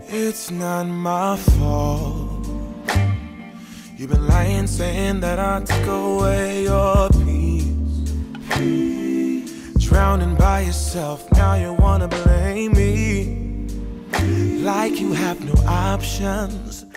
It's not my fault. You've been lying, saying that I took away your peace. Drowning by yourself, now you wanna blame me. Like you have no options.